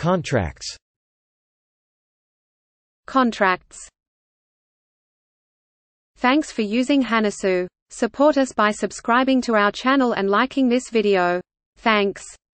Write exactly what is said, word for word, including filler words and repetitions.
Contracts. Contracts. Thanks for using Hanasu. Support us by subscribing to our channel and liking this video. Thanks.